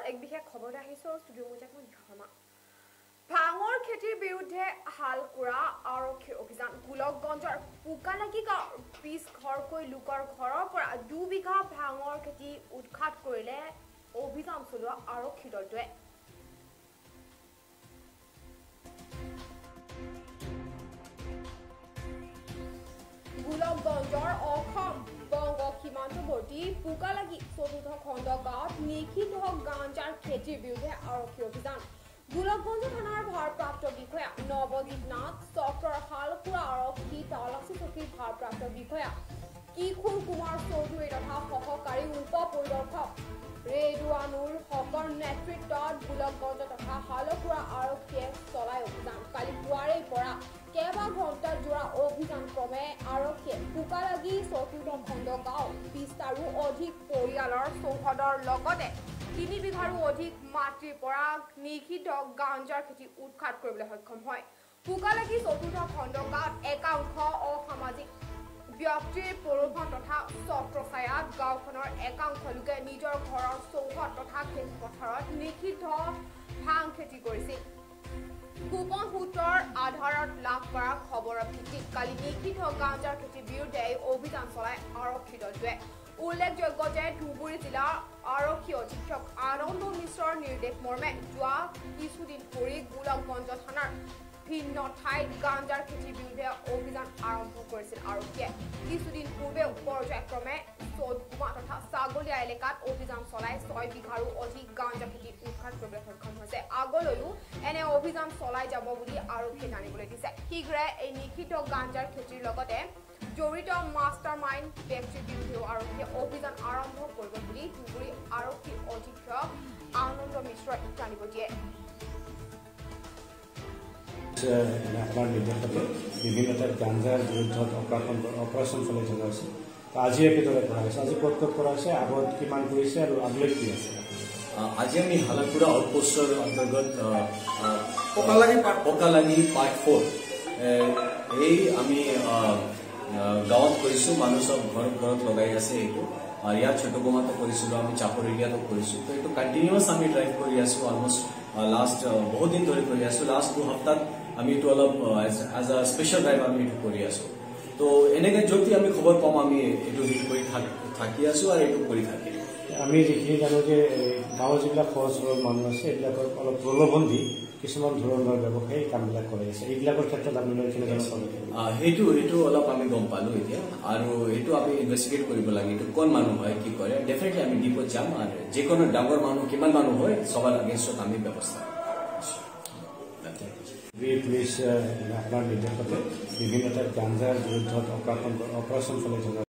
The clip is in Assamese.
এক বিশেষ খবৰ আহিছে ষ্টুডিঅ মুজাকমন ধৰ্মা ভাঙৰ খেতিৰ বিৰুদ্ধে হাল কুৰা আৰক্ষীৰ অভিযান লকগঞ্জৰ পুকালাগি গাঁৱৰ 20 ঘৰকৈ লোকৰ ঘৰৰ পৰা 2 বিঘা ভাঙৰ খেতি উৎখাত কৰিলে অভিযান চলোৱা আৰক্ষী দলটোৱে লকগঞ্জৰ অসম বংগ সীমান্তৱৰ্তী পুকালাগি চতুৰ্থ খণ্ড গাঁৱত নিষিদ্ধ গাঞ্জাৰ খেতিৰ বিৰুদ্ধে আৰক্ষী অভিযান লকগঞ্জ থানাৰ ভাৰপ্ৰাপ্ত বিষয়া নৱজিৎ নাথ চক্ৰৰ হালকুৰা আৰক্ষী তালাচী চকীৰ ভাৰপ্ৰাপ্ত বিষয়া কিশোৰ কুমাৰ চৌধুৰী তথা সহকাৰী উপ পৰিদৰ্শক ৰেডৱানুৰ হকৰ নেতৃত্বত লকগঞ্জ তথা হালকুৰা আৰক্ষীয়ে চলাই অভিযান কালি পুৱাৰে পৰা কেইবা ঘণ্টা জোৰা অভিযান ক্ৰমে আৰক্ষীয়ে পুকালাগি চতুৰ্থ খণ্ড গাঁও 20টাৰো অধিক পৰিয়ালৰ চৌহদৰ লগতে 3 বিঘাৰো অধিক মাটিৰ পৰা নিষিদ্ধ গাঞ্জাৰ খেতি উৎখাত কৰিবলৈ সক্ষম হয় পুকালাগি চতুৰ্থ খণ্ড গাঁৱত একাংশ অসামাজিক ব্যক্তিৰ প্ৰলোভন তথা ছত্ৰছায়াত গাঁওখনৰ একাংশ লোকে নিজৰ ঘৰৰ চৌহদ তথা খেতি পথাৰত নিষিদ্ধ ভাং খেতি কৰিছিল গোপন সূত্ৰৰ আধাৰত লাভ কৰা খবৰৰ ভিত্তিত কালি নিষিদ্ধ গাঞ্জাৰ খেতিৰ বিৰুদ্ধে অভিযান চলায় আৰক্ষী দলটোৱে উল্লেখযোগ্য যে ধুবুৰী জিলাৰ আৰক্ষী অধীক্ষক আনন্দ মিশ্ৰৰ নিৰ্দেশ মৰ্মে যোৱা কিছুদিন ধৰি লকগঞ্জ থানাৰ ভিন্ন ঠাইত গাঞ্জাৰ খেতিৰ বিৰুদ্ধে অভিযান আৰম্ভ কৰিছিল আৰক্ষীয়ে কিছুদিন পূৰ্বে পৰ্যায়ক্ৰমে চৌদগুমা তথা ছাগলীয়া এলেকাত অভিযান চলাই 6 বিঘাৰো অধিক গাঞ্জাৰ খেতি উৎখাত কৰিবলৈ সক্ষম হৈছে আগলৈও এনে অভিযান চলাই যাব বুলি আৰক্ষীয়ে জানিবলৈ দিছে শীঘ্ৰে এই নিষিদ্ধ গাঞ্জাৰ খেতিৰ লগতে জড়িত মাষ্টাৰ মাইণ্ড ব্যক্তিৰ বিৰুদ্ধেও আৰক্ষীয়ে অভিযান আৰম্ভ কৰিব বুলি ধুবুৰী আৰক্ষী অধীক্ষক আনন্দ মিশ্ৰই জানিব দিয়ে আপনার নির্দেশতে বিভিন্ন ঠাইত গাঞ্জাৰ বিৰুদ্ধত অপাৰেশ্যন চলাই থকা হৈছে আজি একেদৰে কৰা হৈছে আজি ক'ত ক'ত কৰা হৈছে আগত কিমান কৰিছে আৰু আগলৈ কি আছে আজি আমি হালাকুৰা আউটপোষ্টৰ অন্তৰ্গত পকালাগি পাৰ্ট 4 এই আমি গাঁৱত কৰিছোঁ মানুহ চব ঘৰত লগাই আছে এইটো আৰু ইয়াত ছোটগুমাতো কৰিছিলোঁ আমি চাপৰ এৰিয়াতো কৰিছোঁ তো এইটো কণ্টিনিউৱাছ আমি ড্ৰাইভ কৰি আছোঁ অলমষ্ট লাষ্ট বহুত দিন ধৰি কৰি আছোঁ লাষ্ট 2 সপ্তাহত আমি এইটো অলপ এজ আ স্পেচিয়েল ড্ৰাইভ আমি এইটো কৰি আছোঁ তো এনেকৈ যদি আমি খবৰ পাম আমি এইটো হিট কৰি থাকি আছোঁ আৰু এইটো কৰি থাকিম আমি যিখিনি জানো যে গাঁৱৰ যিবিলাক সহজ সৰল মানুহ আছে এইবিলাকৰ অলপ প্ৰলোভন দি কিছুমান ধৰণৰ ব্যৱসায়ী কামবিলাক কৰি আছে এইবিলাকৰ ক্ষেত্ৰত আমি সেইটো অলপ আমি গম পালোঁ এতিয়া আৰু এইটো আমি ইনভেষ্টিগেট কৰিব লাগে এইটো কোন মানুহ হয় কি কৰে ডেফিনেটলি আমি ডিপত যাম আৰু যিকোনো ডাঙৰ মানুহ কিমান মানুহ হয় সবার আগেনষ্টত আমি ব্যৱস্থা পুলিচ আপোনাৰ নিৰ্দেশতে বিভিন্ন ঠাইত গাঞ্জাৰ বিৰুদ্ধত অপাৰেশ্যন চলাই থকা